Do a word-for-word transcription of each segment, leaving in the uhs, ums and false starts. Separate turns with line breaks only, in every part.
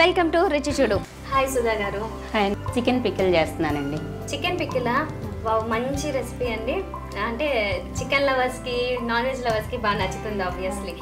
Welcome to రుచి చూడు. Hi Sudha గారు.
హాయ్, చికెన్ పికిల్ చేస్తున్నానండి.
చికెన్ పికిలా? వావ్, మంచి రెసిపీ అండి. అంటే చికెన్ లవర్స్కి నాన్ వెజ్ లవర్స్కి బాగా నచ్చుతుంది ఆబ్వియస్లీ.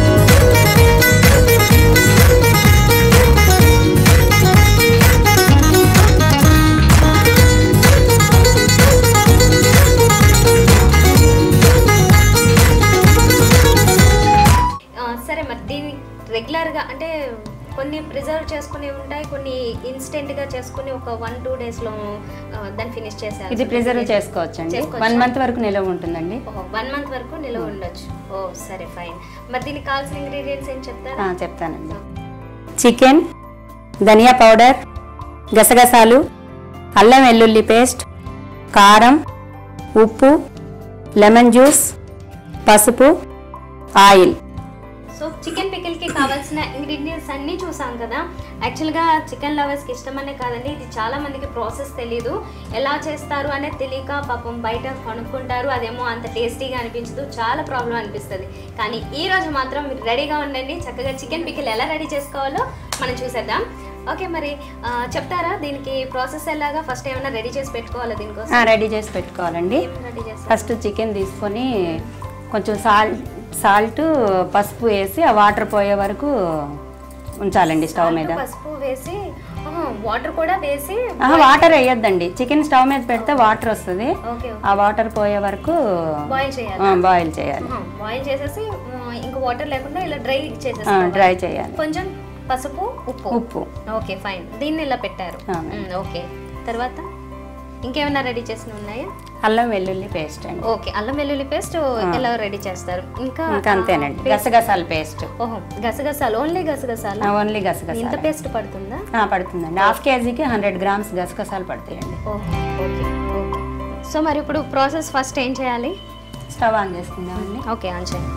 సరే, మరి దీన్ని రెగ్యులర్గా అంటే కొన్ని ప్రిజర్వ్ చేసుకుని ఉంటాయి, కొన్ని ఇన్స్టెంట్గా చేసుకుని ఒక వన్ టూ డేస్లో దాన్ని ఫినిష్ చేసేయాలి.
ఇది ప్రిజర్వ్ చేసుకోవచ్చు అండి, వన్ మంత్ వరకు నిలవ ఉంటుందండి.
ఓహో, వన్ మంత్ వరకు నిలవ ఉండొచ్చు. ఓ సరే, ఫైన్. మరి దీనికి కావాల్సిన ఇంగ్రీడియంట్స్ ఏం చెప్తారా?
చెప్తానండి. చికెన్, ధనియా పౌడర్, గసగసాలు, అల్లం వెల్లుల్లి పేస్ట్, కారం, ఉప్పు, లెమన్ జ్యూస్, పసుపు, ఆయిల్.
సో చికెన్ పికిల్కి కావాల్సిన ఇంగ్రీడియంట్స్ అన్నీ చూసాం కదా. యాక్చువల్గా చికెన్ లవర్స్కి ఇష్టమనే కాదండి, ఇది చాలా మందికి ప్రాసెస్ తెలీదు, ఎలా చేస్తారు అనేది తెలియక పాపం బయట కొనుక్కుంటారు, అదేమో అంత టేస్టీగా అనిపించదు, చాలా ప్రాబ్లం అనిపిస్తుంది. కానీ ఈ రోజు మాత్రం మీరు రెడీగా ఉండండి, చక్కగా చికెన్ పికిల్ ఎలా రెడీ చేసుకోవాలో మనం చూసేద్దాం. ఓకే, మరి చెప్తారా దీనికి ప్రాసెస్ ఎలాగా? ఫస్ట్ ఏమైనా రెడీ చేసి పెట్టుకోవాలా దీనికోసం?
రెడీ చేసి పెట్టుకోవాలండి.
రెడీ చేసి
ఫస్ట్ చికెన్ తీసుకొని కొంచెం సాల్ట్ సాల్ట్ పసుపు వేసి ఆ వాటర్ పోయే వరకు ఉంచాలండి స్టవ్ మీద.
పసుపు వేసి వాటర్ కూడా వేసి?
వాటర్ వేయొద్దండి, చికెన్ స్టవ్ మీద పెడితే వాటర్ వస్తుంది, ఆ వాటర్ పోయే వరకు
బాయిల్ చేయాలి.
బాయిల్ చేయాలి
బాయిల్ చేసేసి ఇంకా వాటర్ లేకుండా ఇలా డ్రై చేసేసి
డ్రై చేయాలి.
కొంచెం పసుపు, ఉప్పు
ఉప్పు
ఓకే, ఫైన్. దీన్ని ఇలా పెట్టారు. ఓకే, తర్వాత ఇంకేమైనా రెడీ చేసిన ఉన్నాయా?
అల్లం వెల్లుల్లి పేస్ట్ అండి.
ఓకే, అల్లం వెల్లుల్లి పేస్ట్ ఎలా రెడీ చేస్తారు? ఇంకా
అంతేనండి. గసగసాల పేస్ట్.
ఓహో, గసగసాలు, ఓన్లీ గసగసాలు?
ఓన్లీ గసగసాలు.
ఇంత పేస్ట్ పడుతుందా?
పడుతుందండి, హాఫ్ కేజీకి హండ్రెడ్ గ్రామ్స్ గసగసాలు పడతాయండి.
Okay okay okay. సో మరి ఇప్పుడు ప్రాసెస్ ఫస్ట్ ఏం చేయాలి?
స్టవ్ ఆన్ చేసుకుందామండి.
ఓకే, ఆన్ చేయండి.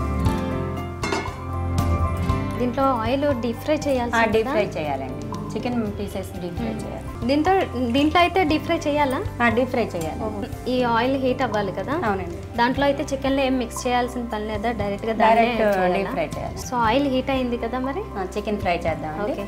దీంట్లో ఆయిల్ డీప్ ఫ్రై చేయాలి?
డీప్ ఫ్రై చేయాలండి, చికెన్ పీసెస్ డీప్ ఫ్రై చేయాలి.
దీంతో దీంట్లో అయితే డీప్ ఫ్రై చేయాలా?
డీప్ ఫ్రై చేయాలి.
ఈ ఆయిల్ హీట్ అవ్వాలి కదా?
అవునండి.
దాంట్లో అయితే చికెన్లో ఏం మిక్స్ చేయాల్సిన పని లేదా? డైరెక్ట్ గా
డైరెక్ట్ డీప్ ఫ్రై చేయాలి.
సో ఆయిల్ హీట్ అయింది కదా, మరి
చికెన్ ఫ్రై చేద్దామండి.
ఓకే,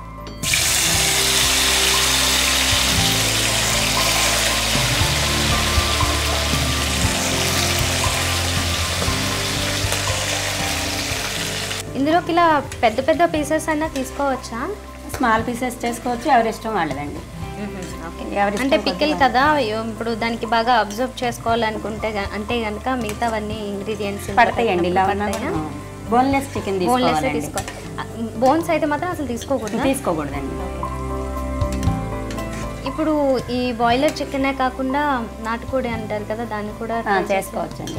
ఇందులోకి ఇలా పెద్ద పెద్ద పీసెస్ అయినా తీసుకోవచ్చా?
స్మాల్ పీసెస్ చేసుకోవచ్చు, ఎవరి ఇష్టం వాళ్ళదండి.
అంటే పికిల్ కదా, ఇప్పుడు దానికి బాగా అబ్జర్వ్ చేసుకోవాలనుకుంటే అంటే కనుక మిగతావన్నీ ఇంగ్రీడియంట్స్
పడతాయండి. బోన్లెస్ చికెన్
బోన్లెస్ తీసుకో, బోన్స్ అయితే మాత్రం అసలు తీసుకోకూడదు
తీసుకోకూడదండి.
ఇప్పుడు ఈ బాయిలర్ చికెనే కాకుండా నాటుకోడి అంటారు కదా, దాన్ని కూడా
చేసుకోవచ్చు.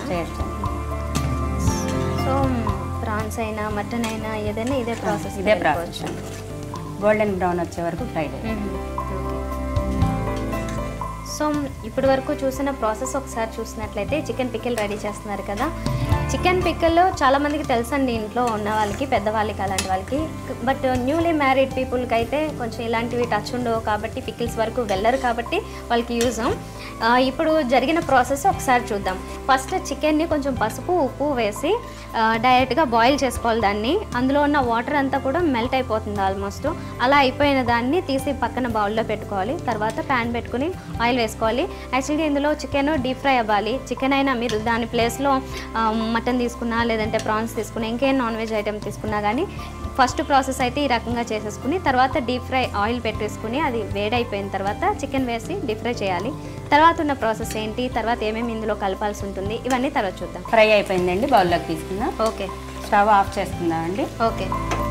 సో ప్రాన్స్ అయినా మటన్ అయినా ఏదైనా ఇదే ప్రాసెస్?
ఇదే ప్రాసెస్. గోల్డెన్ బ్రౌన్ వచ్చే వరకు ఫ్రై చేయాలి.
సో ఇప్పటి వరకు చూసిన ప్రాసెస్ ఒకసారి చూసినట్లయితే చికెన్ పికిల్ రెడీ చేస్తున్నారు కదా. చికెన్ పికిల్ చాలా మందికి తెలుసండి, ఇంట్లో ఉన్న వాళ్ళకి, పెద్దవాళ్ళకి, అలాంటి వాళ్ళకి. బట్ న్యూలీ మ్యారీడ్ పీపుల్కి అయితే కొంచెం ఇలాంటివి టచ్ ఉండవు కాబట్టి, పికిల్స్ వరకు వెళ్ళరు కాబట్టి వాళ్ళకి యూజ్. ఇప్పుడు జరిగిన ప్రాసెస్ ఒకసారి చూద్దాం. ఫస్ట్ చికెన్ని కొంచెం పసుపు, ఉప్పు వేసి డైరెక్ట్గా బాయిల్ చేసుకోవాలి దాన్ని. అందులో ఉన్న వాటర్ అంతా కూడా మెల్ట్ అయిపోతుంది ఆల్మోస్ట్. అలా అయిపోయిన దాన్ని తీసి పక్కన బౌల్లో పెట్టుకోవాలి. తర్వాత ప్యాన్ పెట్టుకుని ఆయిల్ వేసుకోవాలి. యాక్చువల్గా ఇందులో చికెన్ డీప్ ఫ్రై అవ్వాలి. చికెన్ అయినా మీరు దాని ప్లేస్లో మటన్ తీసుకున్నా, లేదంటే ప్రాన్స్ తీసుకున్నా, ఇంకేం నాన్ వెజ్ ఐటెం తీసుకున్నా కానీ ఫస్ట్ ప్రాసెస్ అయితే ఈ రకంగా చేసేసుకుని తర్వాత డీప్ ఫ్రై ఆయిల్ పెట్టేసుకుని అది వేడైపోయిన తర్వాత చికెన్ వేసి డీప్ ఫ్రై చేయాలి. తర్వాత ఉన్న ప్రాసెస్ ఏంటి, తర్వాత ఏమేమి ఇందులో కలపాల్సి ఉంటుంది, ఇవన్నీ తర్వాత చూద్దాం.
ఫ్రై అయిపోయిందండి, బౌల్లోకి తీసుకుందాం.
ఓకే,
స్టవ్ ఆఫ్ చేసుకుందామండి.
ఓకే,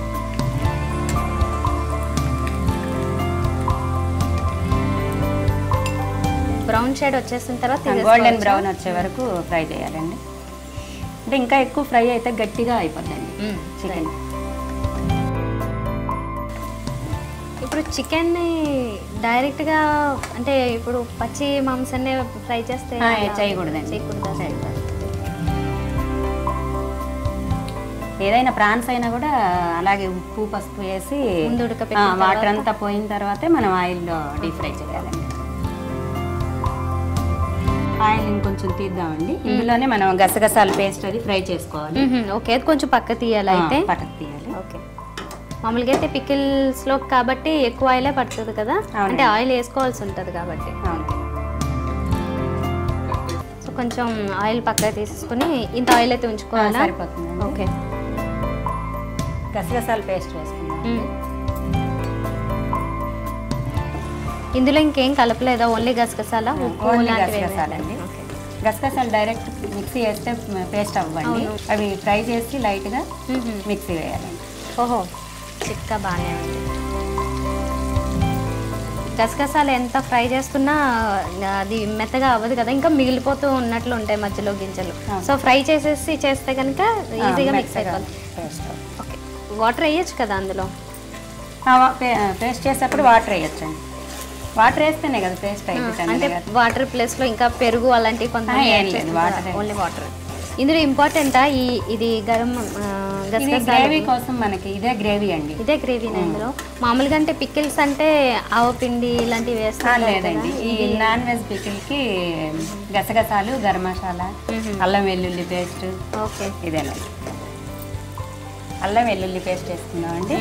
బ్రౌన్ షేడ్ వచ్చేసిన తర్వాత
గోల్డెన్ బ్రౌన్ వచ్చే వరకు ఫ్రై చేయాలండి. అంటే ఇంకా ఎక్కువ ఫ్రై అయితే గట్టిగా అయిపోద్దండి చికెన్.
ఇప్పుడు చికెన్ని డైరెక్ట్గా అంటే ఇప్పుడు పచ్చి మాంసాన్ని ఫ్రై చేస్తే
చేయకూడదండి.
చేయకూడదు.
ఏదైనా ప్రాన్స్ అయినా కూడా అలాగే ఉప్పు పసుపు వేసి వాటర్ అంతా పోయిన తర్వాతే మనం ఆయిల్లో డీప్ ఫ్రై చేయాలండి. ఆయిల్ ఇంకొంచెం తీద్దామండి. ఇందులోనే మనం గసగసాల పేస్ట్ అది ఫ్రై చేసుకోవాలి.
ఓకే, కొంచెం పక్క తీయాలి అయితే.
పక్కకు తీయాలి.
ఓకే, మామూలుగా అయితే పికిల్స్లో కాబట్టి ఎక్కువ ఆయిలే పడుతుంది కదా, అంటే ఆయిల్ వేసుకోవాల్సి ఉంటుంది కాబట్టి. సో కొంచెం ఆయిల్ పక్కన తీసేసుకుని ఇంత ఆయిల్ అయితే ఉంచుకోవాలా?
సరిపోతుంది.
ఓకే.
గసగసాల పేస్ట్ వేసుకుందాం.
ఇందులో ఇంకేం కలపలేదా? ఓన్లీ గసగసాల, ఉప్పు లాంటివి?
గసగసాలండి. గసగసాలు డైరెక్ట్ మిక్సీ వేస్తే పేస్ట్ అవ్వండి, అవి ఫ్రై చేసి లైట్గా మిక్సీ వేయాలండి.
ఓహో, చిక్క బాగానే ఉంది. గసగసాలు ఎంత ఫ్రై చేసుకున్నా అది మెత్తగా అవ్వదు కదా, ఇంకా మిగిలిపోతూ ఉన్నట్లు ఉంటాయి మధ్యలో గింజలు. సో ఫ్రై చేసేసి చేస్తే కనుక ఈజీగా మిక్స్ అయిపోతుంది. ఓకే. వాటర్ వేయచ్చు కదా అందులో?
పేస్ట్ చేసేటప్పుడు వాటర్ వేయచ్చండి. వాటర్ వేస్తేనే కదా పేస్ట్ అయిపోతుంది.
అంటే వాటర్ ప్లేస్లో ఇంకా పెరుగు అలాంటివి కొంత ఓన్లీ వాటర్. ఇందులో ఇంపార్టెంటా ఈ ఇది గరం
గ్రేవీ కోసం మనకి ఇదే గ్రేవీ అండి.
ఇదే గ్రేవీనా ఇందులో? మామూలుగా అంటే పికిల్స్ అంటే ఆవపిండి ఇలాంటివి వేస్తారు
లేదండి. ఈ నాన్ వెజ్ పికిల్కి గసగసాలు, గరం మసాలా, అల్లం వెల్లుల్లి పేస్ట్.
ఓకే.
ఇదేనండి, అల్లం వెల్లుల్లి పేస్ట్ వేసుకుందామండి.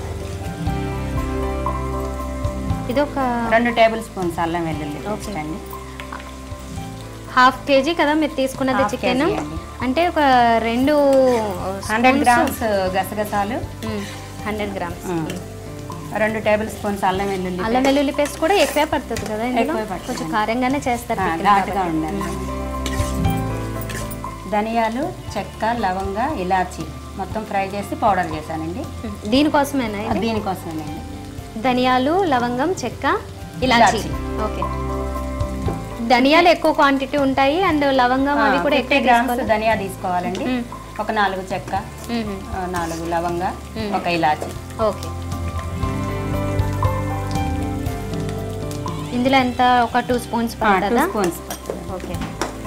ఇది ఒక
రెండు టేబుల్ స్పూన్స్ అల్లం వెల్లుల్లి పేస్ట్ అండి.
హాఫ్ కేజీ కదా మీరు తీసుకున్నది చికెన్, అంటే ఒక రెండు
హండ్రెడ్ గ్రామ్స్ గసగసాలు,
హండ్రెడ్ గ్రామ్స్,
రెండు టేబుల్ స్పూన్స్ అల్లం వెల్లుల్లి.
అల్లం వెల్లుల్లి పేస్ట్ కూడా ఎక్కువే పడుతుంది కదా, కొంచెం కారంగానే చేస్తారు,
ఘాటుగా ఉండాలి. ధనియాలు, చెక్క, లవంగ, ఇలాచి మొత్తం ఫ్రై చేసి పౌడర్ చేశానండి.
దీనికోసమేనా?
దీనికోసమేనండి.
ధనియాలు, లవంగం, చెక్క, ఇలాచి. ఓకే. ధనియాలు ఎక్కువ క్వాంటిటీ ఉంటాయి అండ్ లవంగం అవి కూడా ఎక్కువ
గ్రామ్స్ ధనియా తీసుకోవాలండి. ఒక నాలుగు చెక్క, నాలుగు లవంగ, ఒక ఇలాచి.
ఓకే. ఇందులో ఎంత? ఒక టూ స్పూన్స్ పడుతుందా?
స్పూన్స్ పడుతుంది.
ఓకే.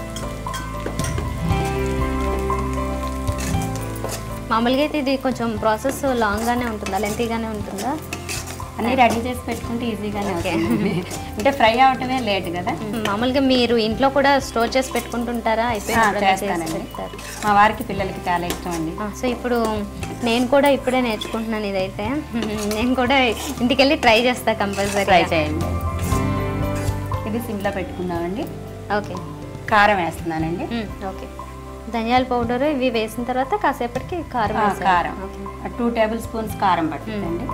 మామూలుగా అయితే ఇది కొంచెం ప్రాసెస్ లాంగ్గానే ఉంటుందా, లెంతీగానే ఉంటుందా?
అన్నీ రెడీ చేసి పెట్టుకుంటే ఈజీగానే అవుతుంది. అంటే ఫ్రై అవటమే లేట్ కదా.
మామూలుగా మీరు ఇంట్లో కూడా స్టోర్ చేసి పెట్టుకుంటుంటారా?
అయిపోయింది. మా వారికి పిల్లలకి చాలా ఇష్టం అండి.
సో ఇప్పుడు నేను కూడా ఇప్పుడే నేర్చుకుంటున్నాను ఇదైతే. నేను కూడా ఇంటికి వెళ్ళి ట్రై చేస్తా, కంపల్సరీ
ట్రై చేయండి. ఇది సిమ్లో పెట్టుకుందామండి.
ఓకే.
కారం వేస్తున్నానండి.
ఓకే. ధనియాల పౌడర్ ఇవి వేసిన తర్వాత కాసేపటికి కారం
కారం టూ టేబుల్ స్పూన్స్ కారం పడుతుందండి.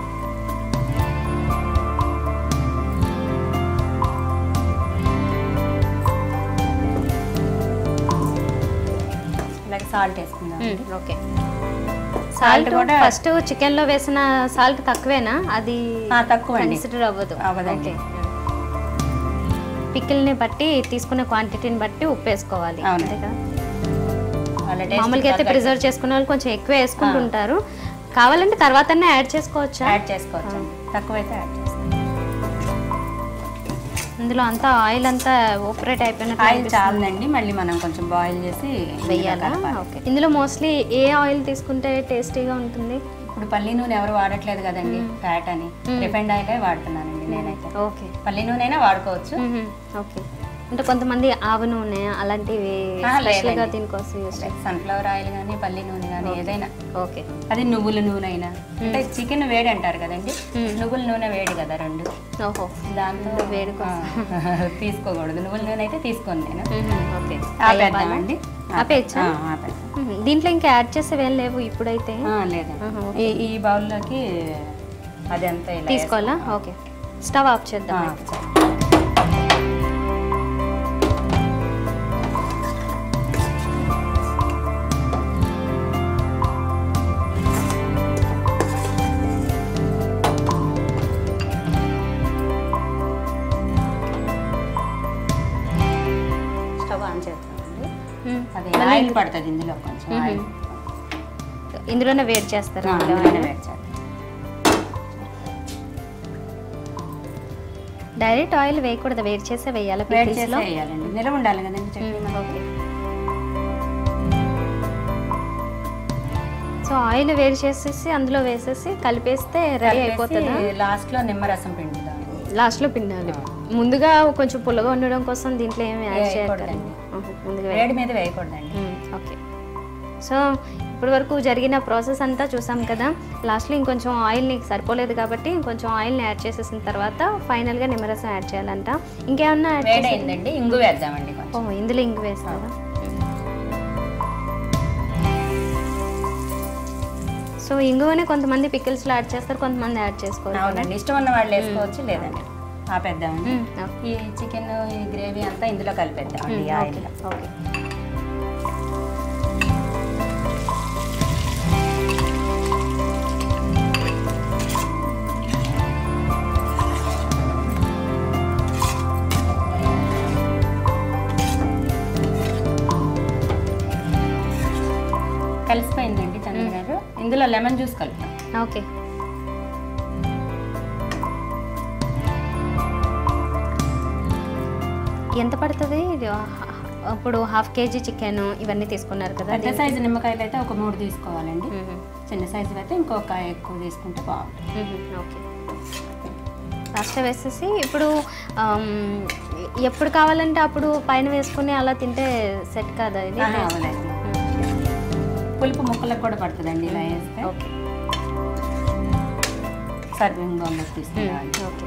అలాగే సాల్ట్ వేసుకుందాం.
ఓకే. సాల్ట్ కూడా ఫస్ట్ చికెన్ లో వేసిన సాల్ట్ తక్కువేనా? అది
తక్కువ
కన్సిడర్ అవ్వదు. ఓకే. పికిల్ని బట్టి తీసుకునే క్వాంటిటీని బట్టి ఉప్పు వేసుకోవాలి. అంతే కదా. మామూలుగా అయితే ప్రిజర్వ్ చేసుకునే వాళ్ళు కొంచెం ఎక్కువ వేసుకుంటుంటారు, కావాలంటే తర్వాతనే యాడ్ చేసుకోవచ్చా?
యాడ్ చేసుకోవచ్చు, తక్కువైతే యాడ్ చేసుకోవచ్చు.
ఇందులో అంతా ఆయిల్ అంతా ఓపరేట్ అయిపోయిన
ఆయిల్ చాలండి, మళ్ళీ మనం కొంచెం బాయిల్ చేసి
వేయాలా? ఓకే. ఇందులో మోస్ట్లీ ఏ ఆయిల్ తీసుకుంటే టేస్టీగా ఉంటుంది?
ఇప్పుడు పల్లి నూనె ఎవరు వాడట్లేదు కదండి, ఫ్యాట్ అని, రిఫైండ్ ఆయిలే వాడుతున్నానండి నేనైతే.
ఓకే.
పల్లి నూనె అయినా వాడుకోవచ్చు.
ఓకే. అంటే కొంతమంది ఆవ నూనె అలాంటివి స్పెషల్గా దీనికోసం యూస్ చేస్తారు.
సన్ఫ్లవర్ ఆయిల్ కానీ పల్లి నూనె కానీ ఏదైనా
ఓకే.
అది నువ్వుల నూనె అయినా, అంటే చికెన్ వేడి అంటారు కదండి, నువ్వుల నూనె వేడి కదా రెండు.
ఓహో.
దాంతో
వేడి
తీసుకోకూడదు, నువ్వుల నూనె అయితే తీసుకోండి నేను.
ఓకే.
ఆపేద్దామండి.
ఆపేయచ్చా? దీంట్లో ఇంకా యాడ్ చేసేవి ఏం లేవు ఇప్పుడైతే?
లేదా. ఈ బౌల్లోకి అది అంతా
తీసుకోవాలా? ఓకే. స్టవ్ ఆఫ్ చేద్దాం.
అది ఆయిల్ పడుతుంది ఇందులో, కొంచెం ఆయిల్
ఇందులోనే వేడి చేస్తారు. డైరెక్ట్ ఆయిల్ వేయకూడదు, వేడి చేసే వేయాలి.
వేడి చేసి వేయాలండి, నిలవ ఉండాలి కదండి చట్నీ.
ఓకే. సో ఆయిల్ వేడి చేసేసి అందులో వేసేసి కలిపేస్తే రెడీ అయిపోతుంది.
లాస్ట్లో నిమ్మరసం పిండుదాం.
లాస్ట్లో పిండాలి. ముందుగా కొంచెం పుల్లగా ఉండడం కోసం దీంట్లో ఏమి యాడ్ చేయకూడదండి,
ముందుగా వేడి మీద వేయకూడదండి.
ఓకే. సో ఇప్పటి వరకు జరిగిన ప్రాసెస్ అంతా చూసాం కదా. లాస్ట్లో ఇంకొంచెం ఆయిల్ని సరిపోలేదు కాబట్టి ఇంకొంచెం ఆయిల్ని యాడ్ చేసేసిన తర్వాత ఫైనల్గా నిమ్మరసం యాడ్ చేయాలంట. ఇంకేమన్నా యాడ్
చేయండి, ఇంగు వేద్దామండి.
ఓ ఇందులో ఇంగు వేస్తారా? సో ఇంగువనే కొంతమంది పికిల్స్లో యాడ్ చేస్తారు, కొంతమంది యాడ్ చేసుకోవాలి.
అవునండి, ఇష్టం ఉన్న వాళ్ళు వేసుకోవచ్చు, లేదండి ఆపేద్దామండి. ఈ చికెన్ ఈ గ్రేవీ అంతా ఇందులో కలిపేద్దామండి ఆయిల్.
ఓకే,
కలిసిపోయిందండి చంద్ర గారు. ఇందులో లెమన్ జ్యూస్ కలుపుతాం.
ఓకే, ఎంత పడుతుంది ఇప్పుడు? హాఫ్ కేజీ చికెన్ ఇవన్నీ తీసుకున్నారు కదా.
పెద్ద సైజు నిమ్మకాయలు అయితే ఒక మూడు తీసుకోవాలండి, చిన్న సైజు అయితే ఇంకొక ఎక్కువ తీసుకుంటే బాగుంటుంది.
ఓకే, లాస్ట్ వేసేసి ఇప్పుడు ఎప్పుడు కావాలంటే అప్పుడు పైన వేసుకుని అలా తింటే సెట్ కాదా ఇది?
అవునండి, పులుపు ముక్కలకు కూడా పడుతుందండి ఇలా వేస్తే.
ఓకే,
సర్వింగ్ బౌల్లో తీసుకుంటాం.
ఓకే,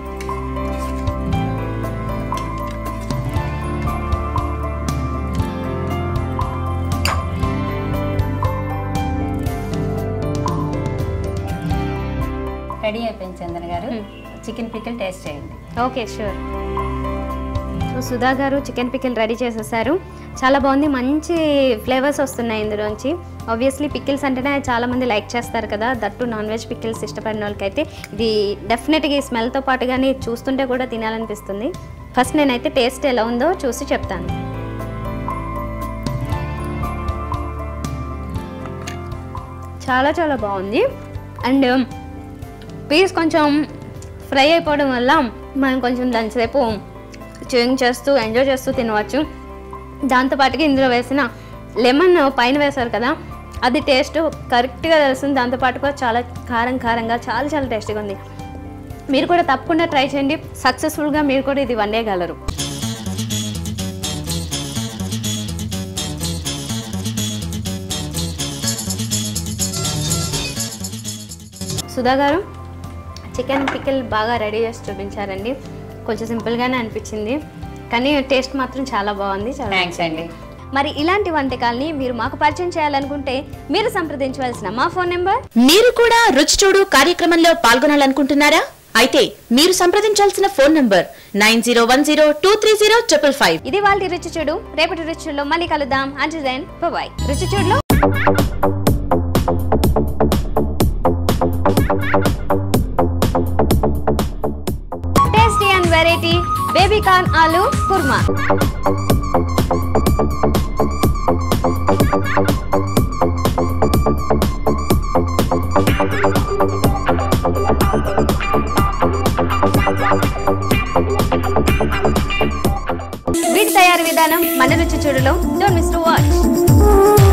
రెడీ అయిపోయింది చంద్ర గారు. చికెన్ పికిల్ టేస్ట్ చేయండి.
Okay, sure. సో సుధా గారు చికెన్ పికిల్ రెడీ చేసేసారు. చాలా బాగుంది, మంచి ఫ్లేవర్స్ వస్తున్నాయి ఇందులోంచి. ఆబ్వియస్లీ పికిల్స్ అంటేనే చాలామంది లైక్ చేస్తారు కదా, దట్టు నాన్ వెజ్ పికిల్స్ ఇష్టపడిన వాళ్ళకైతే ఇది డెఫినెట్గా ఈ స్మెల్తో పాటుగానే చూస్తుంటే కూడా తినాలనిపిస్తుంది. ఫస్ట్ నేనైతే టేస్ట్ ఎలా ఉందో చూసి చెప్తాను. చాలా చాలా బాగుంది. అండ్ పీస్ కొంచెం ఫ్రై అయిపోవడం వల్ల మనం కొంచెం దానిసేపు చూయింగ్ చేస్తూ ఎంజాయ్ చేస్తూ తినవచ్చు. దాంతోపాటుగా ఇందులో వేసిన లెమన్ పైన వేశారు కదా, అది టేస్ట్ కరెక్ట్గా తెలుస్తుంది. దాంతోపాటుగా చాలా కారం కారంగా చాలా చాలా టేస్టీగా ఉంది. మీరు కూడా తప్పకుండా ట్రై చేయండి, సక్సెస్ఫుల్గా మీరు కూడా ఇది వండేయగలరు. సుధా గారు చికెన్ పికిల్ బాగా రెడీ చేసి చూపించారండి. కొంచెం సింపుల్గానే అనిపించింది, కానీ టేస్ట్ మాత్రం చాలా బాగుంది. చాలా
థ్యాంక్స్ అండి.
మరి ఇలాంటి వంటకాల్ని మీరు మాకు పరిచయం చేయాలనుకుంటే మీరు సంప్రదించవలసిన మా ఫోన్ నెంబర్.
మీరు కూడా రుచి చూడు కార్యక్రమంలో పాల్గొనాలనుకుంటున్నారా? అయితే మీరు సంప్రదించాల్సిన phone number nine zero one zero two three zero triple five.
ఇది వాళ్ళ రుచి చూడు. రేపటి రుచి చూడులో మళ్ళీ కలుద్దాం. Until then bye. రుచి చూడులో tasty and variety baby corn ఆలు కుర్మా. వీటి తయారీ విధానం మన రుచి చూడులో. Don't miss to watch.